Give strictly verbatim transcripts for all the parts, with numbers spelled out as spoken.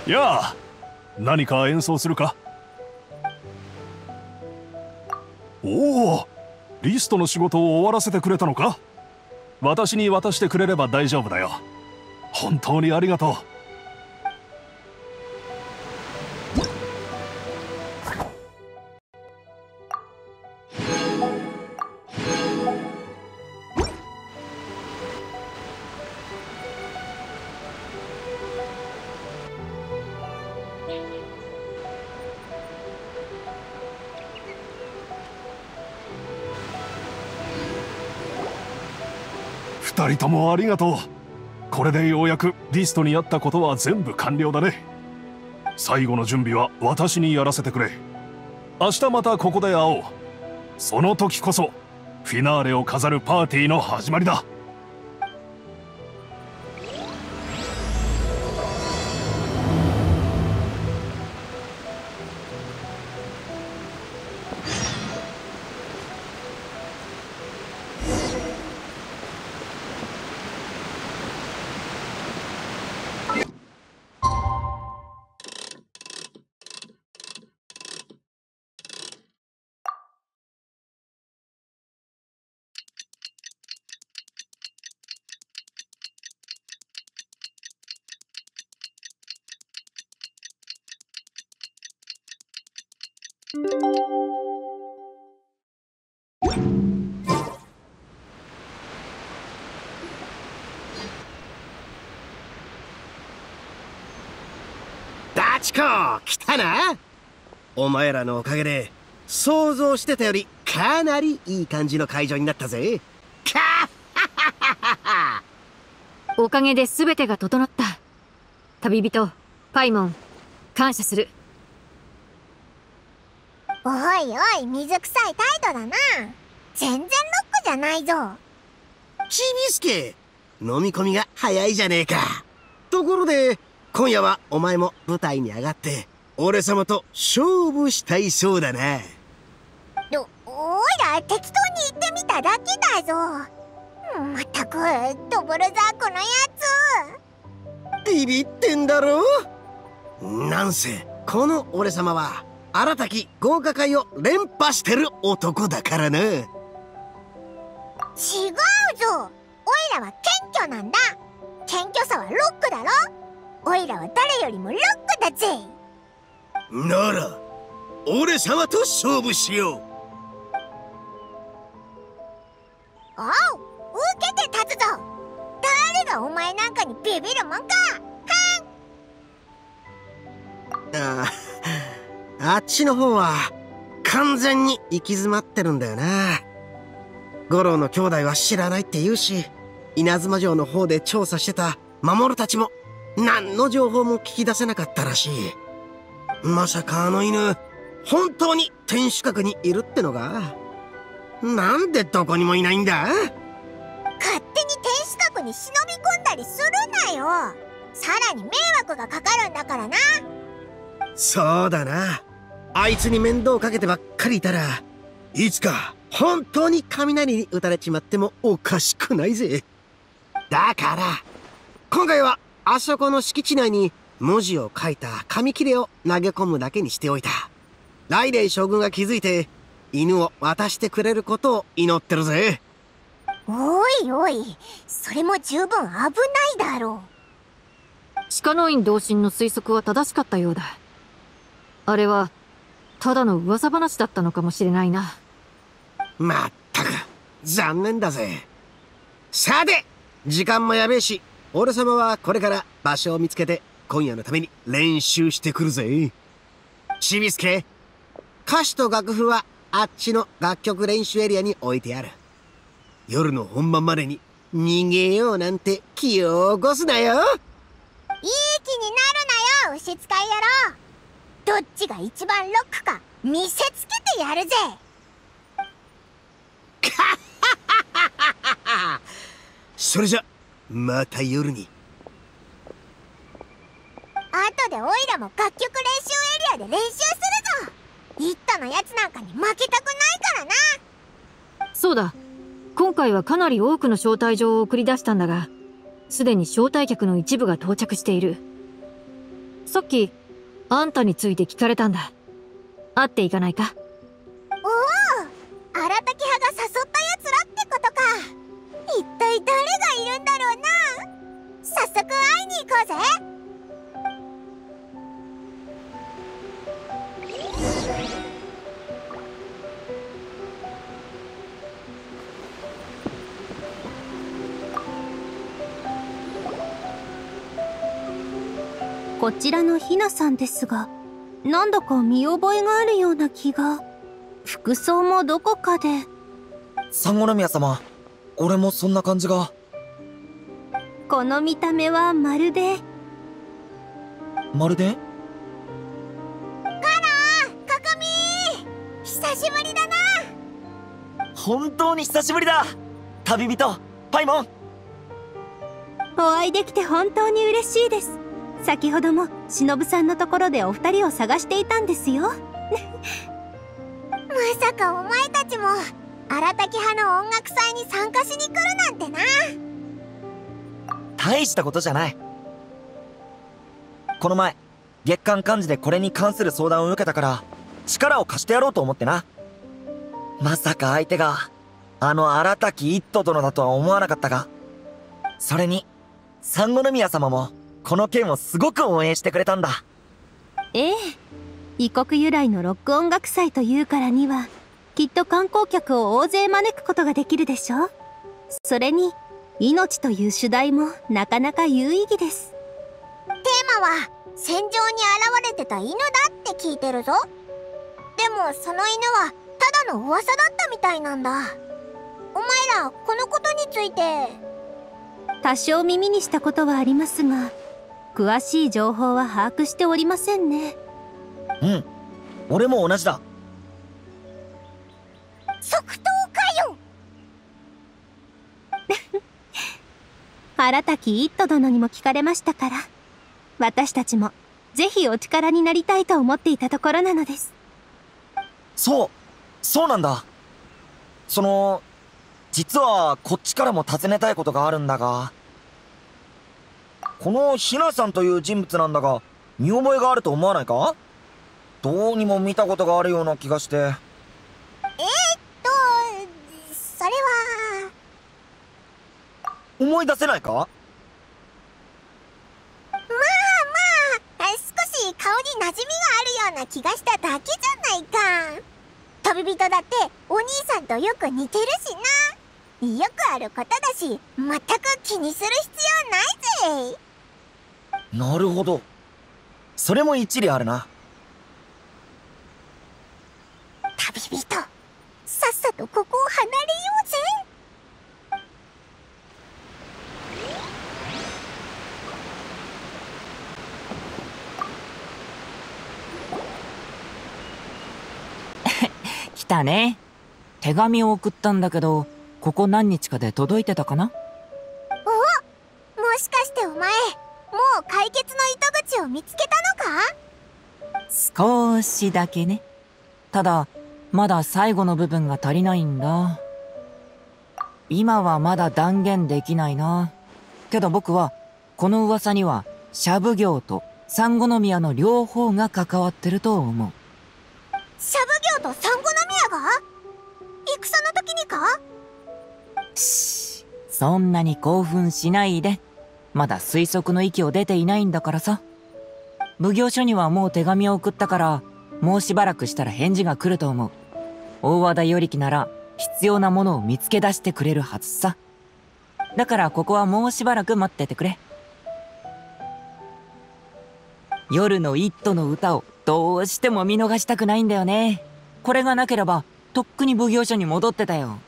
やあ、何か演奏するか？おお、リストの仕事を終わらせてくれたのか？私に渡してくれれば大丈夫だよ。本当にありがとう。二人ともありがとう。これでようやくリストにあったことは全部完了だね。最後の準備は私にやらせてくれ。明日またここで会おう。その時こそフィナーレを飾るパーティーの始まりだ。 ダチコ来たな。お前らのおかげで想像してたよりかなりいい感じの会場になったぜ。キャーおかげで全てが整った。旅人パイモン、感謝する。 おいおい、水臭い態度だな。全然ロックじゃないぞ。 ちびすけ、飲み込みが早いじゃねえか。ところで今夜はお前も舞台に上がって俺様と勝負したいそうだな。 お、おいら適当に言ってみただけだぞ。まったくドブルザークのやつ。ビビってんだろ。なんせこの俺様は新たき豪華会を連覇してる男だからな。違うぞ、 おいらは謙虚なんだ。謙虚さはロックだろ。おいらは誰よりもロックだぜ。 なら俺様と勝負しよう。 おう、受けて立つぞ。誰がお前なんかにビビるもんか。 はん。ああ、あっちの方は完全に行き詰まってるんだよな。五郎の兄弟は知らないって言うし、稲妻城の方で調査してた守たちも何の情報も聞き出せなかったらしい。まさかあの犬本当に天守閣にいるってのが。なんでどこにもいないんだ。 勝手に天守閣に忍び込んだりするなよ。さらに迷惑がかかるんだからな。 そうだな。あいつに面倒かけてばっかりいたらいつか本当に雷に打たれちまってもおかしくないぜ。だから今回はあそこの敷地内に文字を書いた紙切れを投げ込むだけにしておいた。ライレイ将軍が気づいて犬を渡してくれることを祈ってるぜ。 おいおい、それも十分危ないだろう。鹿の院同心の推測は正しかったようだ。あれはただの噂話だったのかもしれないな。 まったく残念だぜ。さて時間もやべえし、俺様はこれから場所を見つけて今夜のために練習してくるぜ。ちびすけ、歌詞と楽譜はあっちの楽曲練習エリアに置いてある。夜の本番までに逃げようなんて気を起こすなよ。 いい気になるなよ、牛使い野郎。どっちが一番ロックか見せつけてやるぜ。 それじゃまた夜に。 後でオイラも楽曲練習エリアで練習するぞ。イットのやつなんかに負けたくないからな。 そうだ、今回はかなり多くの招待状を送り出したんだが、すでに招待客の一部が到着している。 さっきあんたについて聞かれたんだ。会っていかないか？ おお、荒滝派が誘ったやつらってことか。一体誰がいるんだろうな。早速会いに行こうぜ。 こちらのひなさんですが、なんだか見覚えがあるような気が。服装もどこかで。 産後宮様、俺もそんな感じが。 この見た目はまるで。 まるでカナー、カカミー、久しぶりだな。 本当に久しぶりだ。旅人パイモン。 お会いできて本当に嬉しいです。先ほども忍さんのところでお二人を探していたんですよ。 まさかお前たちも荒滝派の音楽祭に参加しに来るなんてな。 大したことじゃない。この前月刊幹事でこれに関する相談を受けたから力を貸してやろうと思ってな。まさか相手があの荒滝一斗殿だとは思わなかったが、それに産後宮様もこの件をすごく応援してくれたんだ。 ええ、異国由来のロック音楽祭というからにはきっと観光客を大勢招くことができるでしょ。それに命という主題もなかなか有意義です。 テーマは戦場に現れてた犬だって聞いてるぞ。でもその犬はただの噂だったみたいなんだ。お前らこのことについて。 多少耳にしたことはありますが、詳しい情報は把握しておりませんね。 うん、俺も同じだ。 即答かよ。 荒滝一斗殿にも聞かれましたから、私たちもぜひお力になりたいと思っていたところなのです。 そうそうなんだ。その実はこっちからも尋ねたいことがあるんだが、このひなさんという人物なんだが見覚えがあると思わないか？どうにも見たことがあるような気がして。えー、っとそれは思い出せないか？ まあまあ、少し顔に馴染みがあるような気がしただけじゃないか。旅人だってお兄さんとよく似てるしな。よくあることだし、全く気にする必要ないぜ。 なるほど、それも一理あるな。 旅人、さっさとここを離れようぜ。 来たね。手紙を送ったんだけど、ここ何日かで届いてたかな？ お、もしかしてお前、もう解決の糸口を見つけたのか？ 少しだけね。ただまだ最後の部分が足りないんだ。今はまだ断言できないな。けど僕はこの噂には社奉行と産後宮の両方が関わってると思う。 社奉行と産後宮が？戦の時にか？ しー、そんなに興奮しないで。まだ推測の域を出ていないんだからさ。奉行所にはもう手紙を送ったから、もうしばらくしたら返事が来ると思う。大和田与力なら必要なものを見つけ出してくれるはずさ。だからここはもうしばらく待っててくれ。夜の一斗の歌をどうしても見逃したくないんだよね。これがなければとっくに奉行所に戻ってたよ。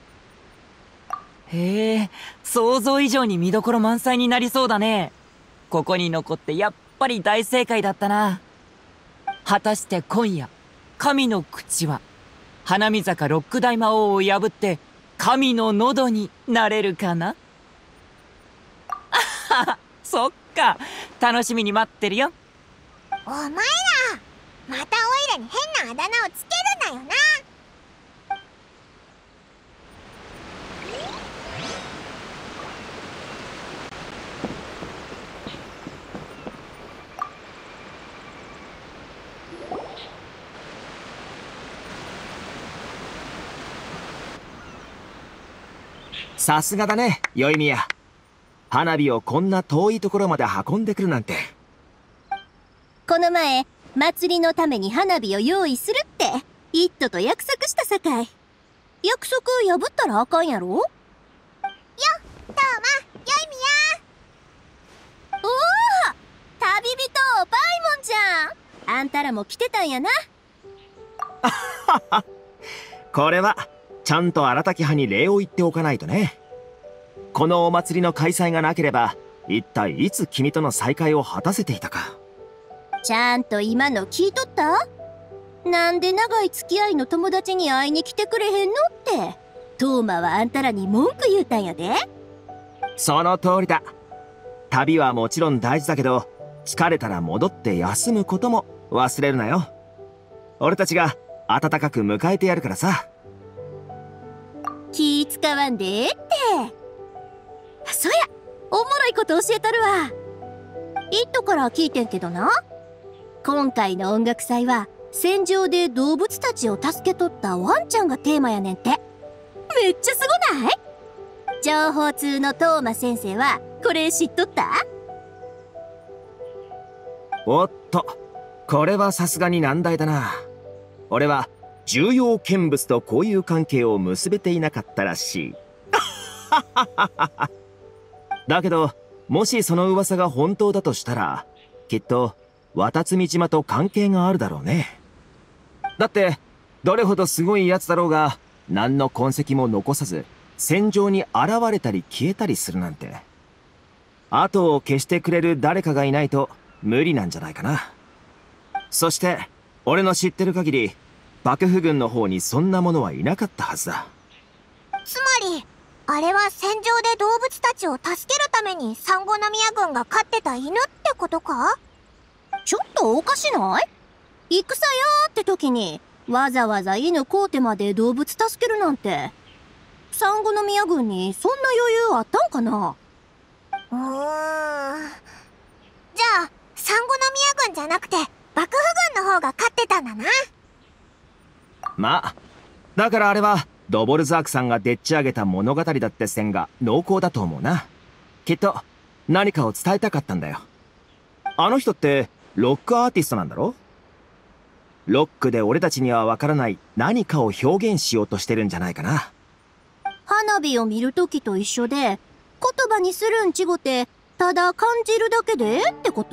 へえ、想像以上に見どころ満載になりそうだね。ここに残ってやっぱり大正解だったな。果たして今夜、神の口は花見坂ロック大魔王を破って神の喉になれるかな？あはは、そっか、楽しみに待ってるよ。 お前ら、またオイラに変なあだ名をつけるなよな。 さすがだね、よいみや。花火をこんな遠いところまで運んでくるなんて。 この前、祭りのために花火を用意するって、イットと約束したさかい。約束破ったらあかんやろ？よ、 トーマ、よいみや。 おお、旅人パイモンちゃん。あんたらも来てたんやな。 これはちゃんと荒滝派に礼を言っておかないとね。このお祭りの開催がなければ、一体いつ君との再会を果たせていたか。 ちゃんと今の聞いとった？なんで長い付き合いの友達に会いに来てくれへんのって、トーマはあんたらに文句言うたんやで。 その通りだ。旅はもちろん大事だけど、疲れたら戻って休むことも忘れるなよ。俺たちが温かく迎えてやるからさ。 気使わんでええって。そや、おもろいこと教えたるわ。イットから聞いてんけどな、今回の音楽祭は戦場で動物たちを助けとったワンちゃんがテーマやねんて。めっちゃすごない？情報通のトーマ先生はこれ知っとった？ おっと、これはさすがに難題だな。俺は重要見物と交友関係を結べていなかったらしい。だけど、もしその噂が本当だとしたら、きっと渡積島と関係があるだろうね。だって、どれほどすごいやつだろうが、何の痕跡も残さず、戦場に現れたり消えたりするなんて。後を消してくれる誰かがいないと無理なんじゃないかな。そして、俺の知ってる限り、幕府軍の方にそんなものはいなかったはずだ。 つまり、あれは戦場で動物たちを助けるためにサンゴノミヤ軍が飼ってた犬ってことか？ ちょっとおかしない？戦やーって時にわざわざ犬飼うてまで動物助けるなんて、サンゴノミヤ軍にそんな余裕あったんかな？ うーん。じゃあサンゴノミヤ軍じゃなくて幕府軍の方が飼ってたんだな。 まあ、だからあれはドボルザークさんがでっち上げた物語だって線が濃厚だと思うな。きっと何かを伝えたかったんだよ。あの人ってロックアーティストなんだろ？ロックで俺たちにはわからない何かを表現しようとしてるんじゃないかな。 花火を見るときと一緒で、言葉にするんちごて、ただ感じるだけでってこと？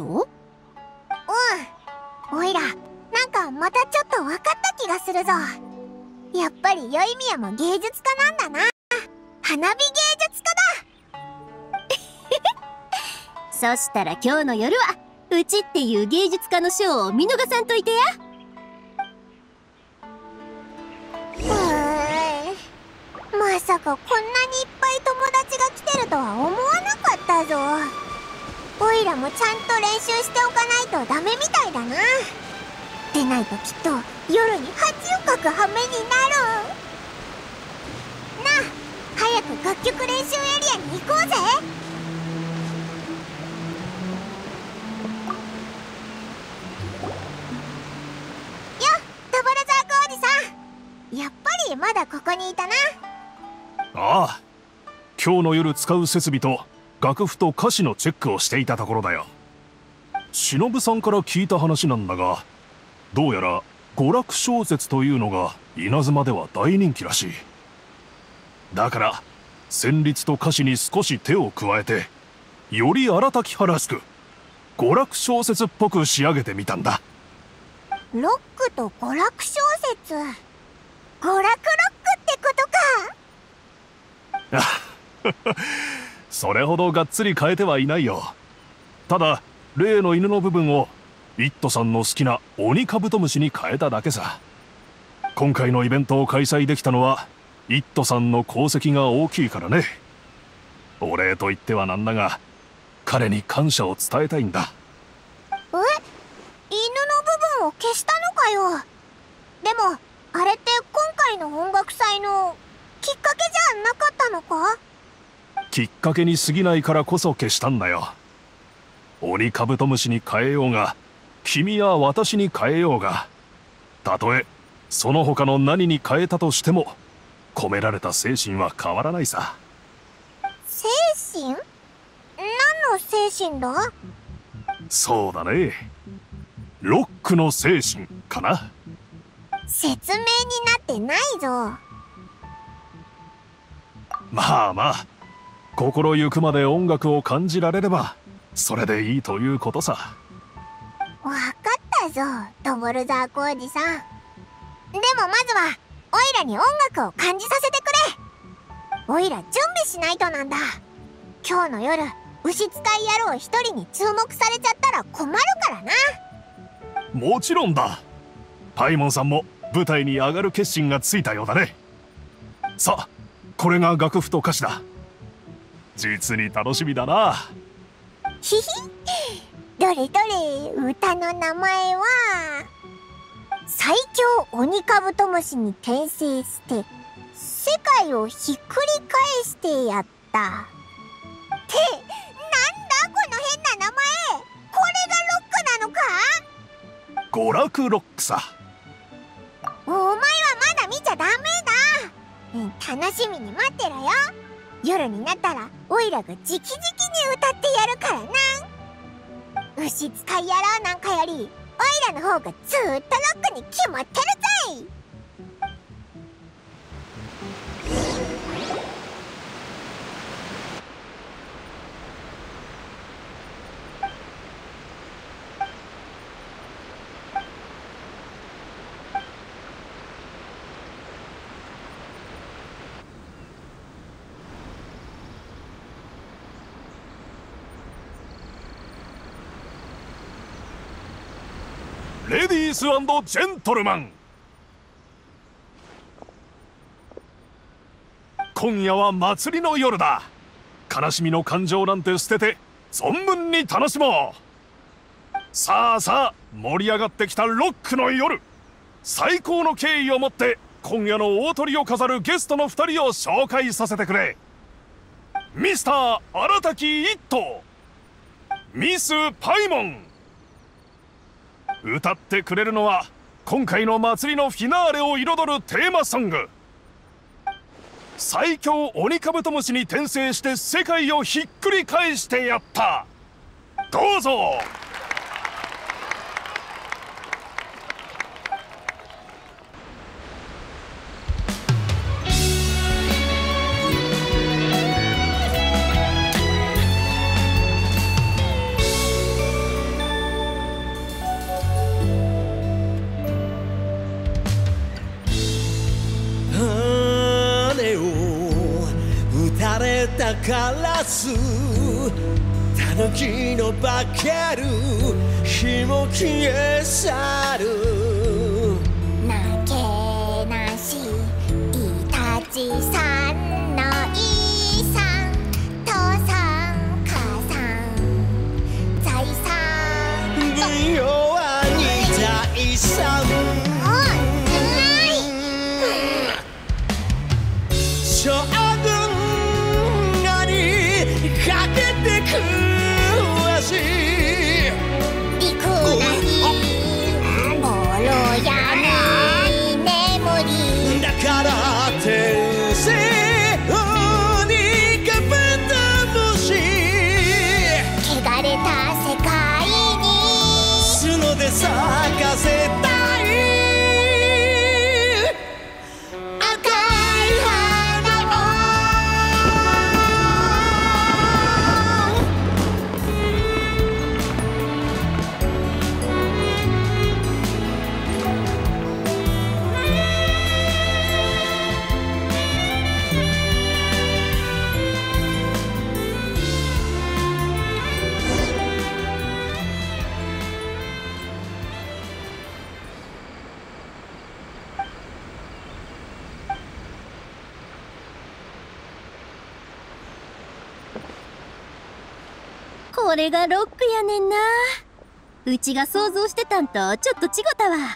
うん。おいら、なんかまたちょっと分かった気がするぞ。やっぱりよいみやも芸術家なんだな。花火芸術家そだ。 したら今日の夜は、うちっていう芸術家のショーを見逃さんといてや。 うーん。まさかこんなにいっぱい友達が来てるとは思わなかったぞ。おいらもちゃんと練習しておかないとダメみたいだな。でないときっと夜に恥をかく羽目になる。なあ、早く楽曲練習エリアに行こうぜ。よっ、ドボルザークおじさん、やっぱりまだここにいたな。 ああ、今日の夜使う設備と楽譜と歌詞のチェックをしていたところだよ。忍さんから聞いた話なんだが、どうやら娯楽小説というのが稲妻では大人気らしい。だから旋律と歌詞に少し手を加えて、より荒滝派らしく娯楽小説っぽく仕上げてみたんだ。 ロックと娯楽小説、娯楽ロックってことか。 それほどがっつり変えてはいないよ。ただ例の犬の部分をイットさんの好きなオニカブトムシに変えただけさ。今回のイベントを開催できたのはイットさんの功績が大きいからね。お礼と言ってはなんだが、彼に感謝を伝えたいんだ。 え、犬の部分を消したのかよ。でもあれって今回の音楽祭のきっかけじゃなかったのか？ きっかけに過ぎないからこそ消したんだよ。オニカブトムシに変えようが、君や私に変えようが、たとえその他の何に変えたとしても込められた精神は変わらないさ。 神？何の精神だ？ そうだね。ロックの精神かな。 説明になってないぞ。 まあまあ、心ゆくまで音楽を感じられればそれでいいということさ。 わかったぞ、ドボルザークおじさん。でもまずはオイラに音楽を感じさせてくれ。オイラ準備しないとなんだ。今日の夜牛使い野郎一人に注目されちゃったら困るからな。 もちろんだ。パイモンさんも舞台に上がる決心がついたようだね。さあ、これが楽譜と歌詞だ。実に楽しみだな。 ひひ、どれどれ、歌の名前は最強鬼カブトムシに転生して世界をひっくり返してやった。ってなんだこの変な名前。これがロックなのか？ 娯楽ロックさ。 お前はまだ見ちゃダメだ。楽しみに待ってろよ。夜になったらオイラが直々に歌ってやるからな。牛使い野郎なんかよりオイラの方がずーっとロックに決まってるぜい。 レディース&ジェントルマン、今夜は祭りの夜だ。悲しみの感情なんて捨てて存分に楽しもう。さあさあ、盛り上がってきたロックの夜、最高の敬意をもって今夜の大トリを飾るゲストのふたりを紹介させてくれ。ミスター荒滝一斗、ミスパイモン。歌ってくれるのは今回の祭りのフィナーレを彩るテーマソング、最強鬼カブトムシに転生して世界をひっくり返してやった。どうぞ。 カラスタヌキの化ける火も消え去る。 なけなしイタチさんの遺産、父さん母さん財産、 分用はに財産。将軍かけてく足陸な日ボロ屋に眠り、 だから転生鬼カブトムシ、 汚れた世界に角で咲かせたい。 これがロックやねんな。うちが想像してたんとちょっと違ったわ。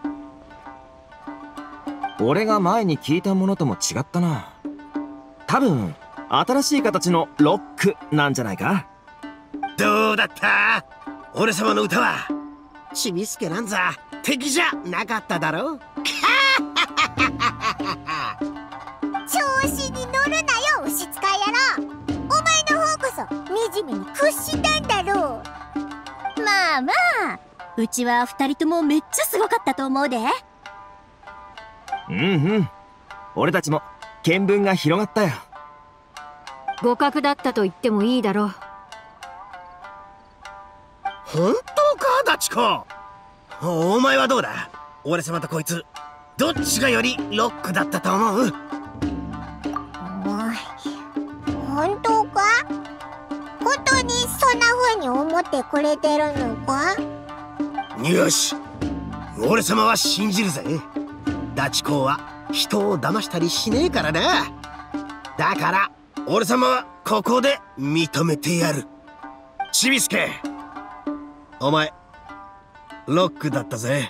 俺が前に聞いたものとも違ったな。多分新しい形のロックなんじゃないか。 どうだった？俺様の歌は。ちびすけなんざ敵じゃなかっただろ。 調子に乗るなよ牛使い野郎。お前の方うちは二人ともめっちゃすごかったと思うで。 うんうん。俺たちも見聞が広がったよ。 互角だったと言ってもいいだろう。 本当か、ダチコ。お前はどうだ？俺様とこいつ、どっちがよりロックだったと思う？ 本当か？本当にそんな風に思ってくれてるのか？ よし、俺様は信じるぜ。ダチ公は人を騙したりしねえからな。だから俺様はここで認めてやる。ちびすけ、お前ロックだったぜ。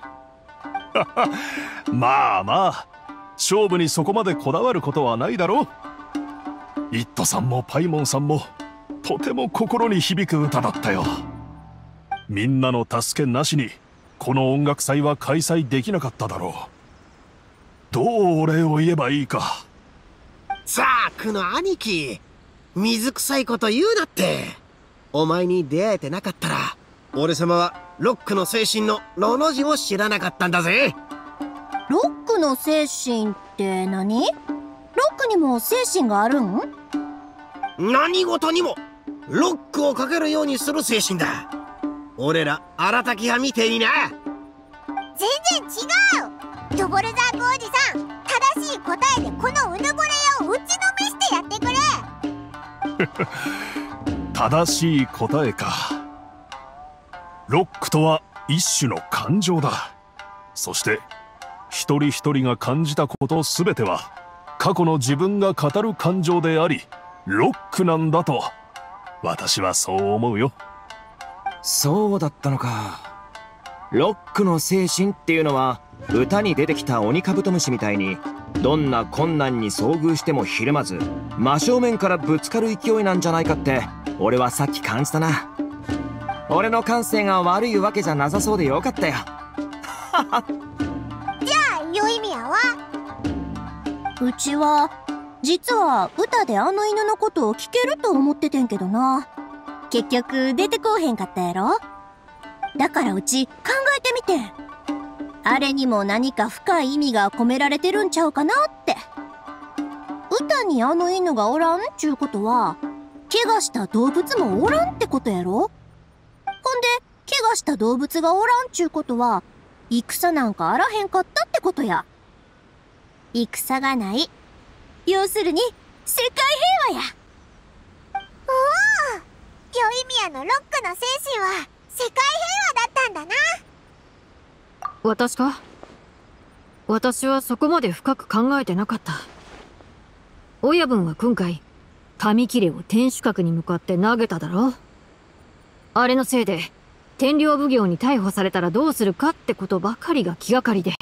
まあまあ、勝負にそこまでこだわることはないだろう。イットさんもパイモンさんもとても心に響く歌だったよ。みんなの助けなしにこの音楽祭は開催できなかっただろう。どうお礼を言えばいいか。 ザークの兄貴、水臭いこと言うなって。お前に出会えてなかったら俺様はロックの精神のロの字も知らなかったんだぜ。 ロックの精神って何？ロックにも精神があるん？ 何事にもロックをかけるようにする精神だ。俺ら荒滝派みてえにな。 全然違う。ドボルザークおじさん、正しい答えでこのうぬぼれ屋を打ちのめしてやってくれ。 正しい答えか。ロックとは一種の感情だ。そして一人一人が感じたことすべては過去の自分が語る感情でありロックなんだと私はそう思うよ。 そうだったのか。ロックの精神っていうのは歌に出てきた鬼カブトムシみたいにどんな困難に遭遇してもひるまず真正面からぶつかる勢いなんじゃないかって俺はさっき感じたな。俺の感性が悪いわけじゃなさそうでよかったよ。 じゃあよいみやは？ うちは実は歌であの犬のことを聞けると思っててんけどな。結局出てこうへんかったやろ。だからうち考えてみてん。あれにも何か深い意味が込められてるんちゃうかなって。歌にあの犬がおらんちゅうことは怪我した動物もおらんってことやろ。ほんで怪我した動物がおらんちゅうことは戦なんかあらへんかったってことや。戦がない。要するに世界平和や。 おお、よいみやのロックの精神は世界平和だったんだな。 私か？私はそこまで深く考えてなかった。親分は今回紙切れを天守閣に向かって投げただろ。あれのせいで天領奉行に逮捕されたらどうするかってことばかりが気がかりで。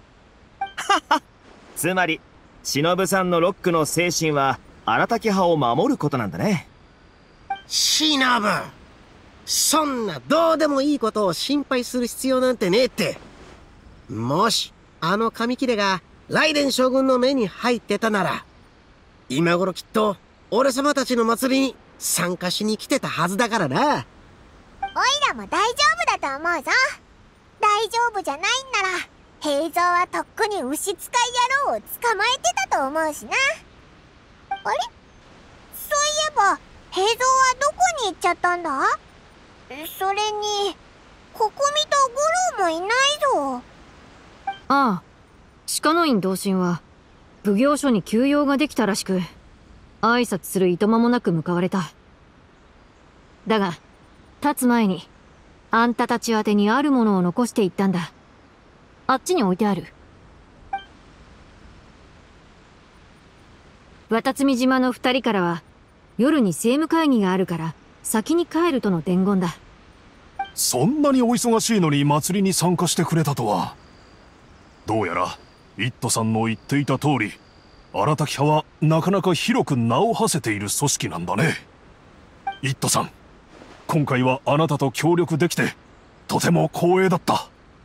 つまり忍さんのロックの精神は荒滝派を守ることなんだね。 忍、そんなどうでもいいことを心配する必要なんてねえって。もしあの紙切れが雷電将軍の目に入ってたなら今頃きっと俺様たちの祭りに参加しに来てたはずだからな。 おいらも大丈夫だと思うぞ。大丈夫じゃないんなら平蔵はとっくに牛使い野郎を捕まえてたと思うしな。あれ？そういえば平蔵はどこに行っちゃったんだ？それにここみと五郎もいないぞ。 ああ、鹿の院同心は奉行所に休養ができたらしく挨拶するいとまもなく向かわれた。だが立つ前にあんたたち宛てにあるものを残していったんだ。あっちに置いてある。渡積島の二人からは夜に政務会議があるから先に帰るとの伝言だ。 そんなにお忙しいのに祭りに参加してくれたとは。どうやらイットさんの言っていた通り荒滝派はなかなか広く名を馳せている組織なんだね。イットさん、今回はあなたと協力できてとても光栄だった。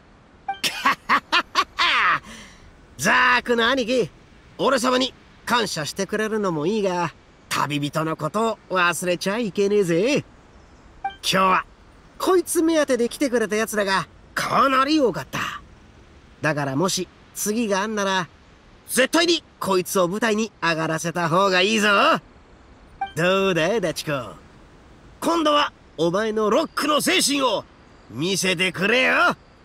ザークの兄貴、俺様に感謝してくれるのもいいが旅人のことを忘れちゃいけねえぜ。今日はこいつ目当てで来てくれた奴らがかなり多かった。だからもし次があんなら絶対にこいつを舞台に上がらせた方がいいぞ。どうだいダチコ、今度はお前のロックの精神を見せてくれよ。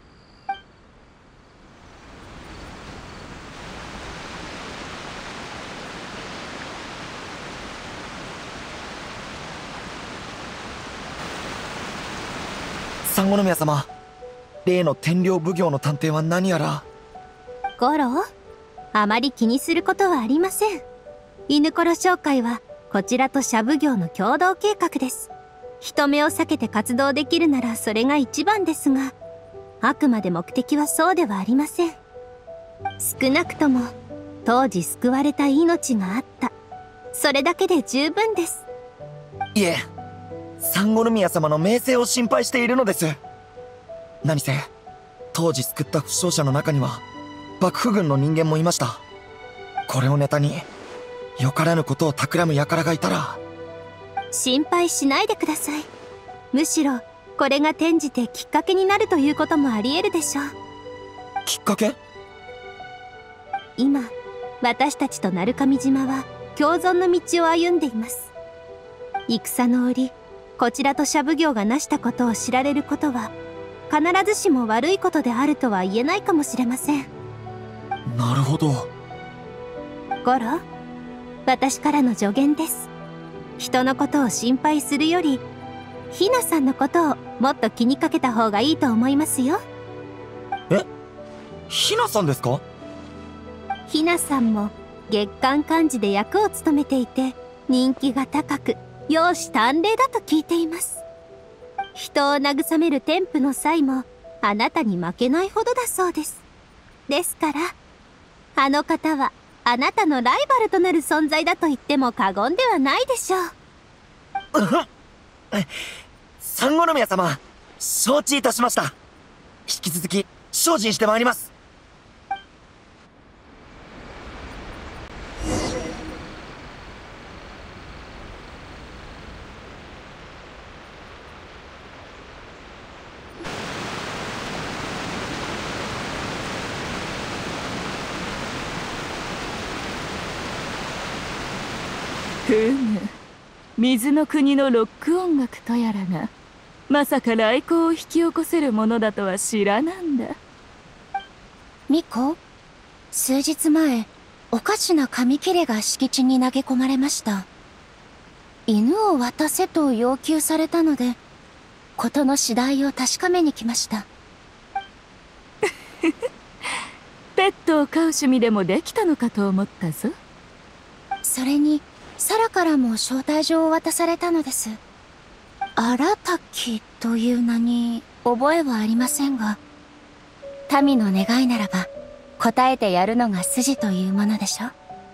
三五宮様、例の天領奉行の探偵は何やら。 ゴロ、あまり気にすることはありません。犬殺商会はこちらと社奉行の共同計画です。人目を避けて活動できるならそれが一番ですが、あくまで目的はそうではありません。少なくとも当時救われた命があった、それだけで十分です。 いえ、三五宮様の名声を心配しているのです。何せ当時救った負傷者の中には幕府軍の人間もいました。これをネタによからぬことを企む輩がいたら。 心配しないでください。むしろこれが転じてきっかけになるということもあり得るでしょう。 きっかけ？ 今私たちと鳴上島は共存の道を歩んでいます。戦の折、こちらと社奉行が成したことを知られることは必ずしも悪いことであるとは言えないかもしれません。 なるほど。 ゴロ、私からの助言です。人のことを心配するよりひなさんのことをもっと気にかけた方がいいと思いますよ。 え、ひなさんですか？ ひなさんも月刊幹事で役を務めていて人気が高く容姿端麗だと聞いています。人を慰める天賦の際もあなたに負けないほどだそうです。ですからあの方はあなたのライバルとなる存在だと言っても過言ではないでしょう。 三五宮様、承知いたしました。引き続き精進してまいります。 ふむ、水の国のロック音楽とやらがまさか来光を引き起こせるものだとは知らなんだ。 ミコ、数日前おかしな紙切れが敷地に投げ込まれました。犬を渡せと要求されたので事の次第を確かめに来ました。 ペットを飼う趣味でもできたのかと思ったぞ。 それにサラからも招待状を渡されたのです。荒滝という名に覚えはありませんが、民の願いならば答えてやるのが筋というものでしょ。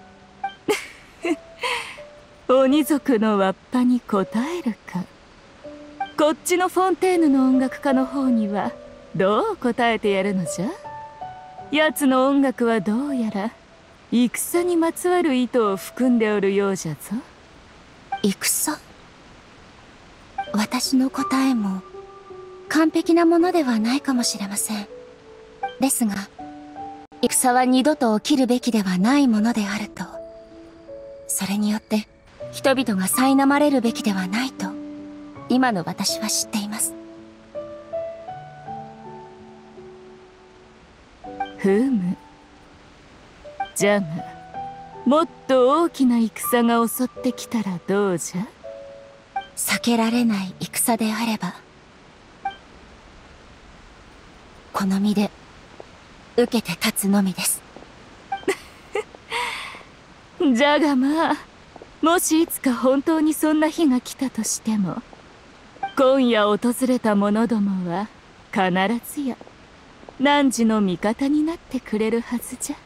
鬼族のわっぱに答えるか。こっちのフォンテーヌの音楽家の方にはどう答えてやるのじゃ。奴の音楽はどうやら戦にまつわる意図を含んでおるようじゃぞ。 戦？私の答えも完璧なものではないかもしれません。ですが戦は二度と起きるべきではないものであると、それによって人々が苛まれるべきではないと今の私は知っています。 ふむ。じゃがもっと大きな戦が襲ってきたらどうじゃ。 避けられない戦であればこの身で受けて立つのみです。 じゃがまあ、もしいつか本当にそんな日が来たとしても、今夜訪れた者どもは必ずや汝の味方になってくれるはずじゃ。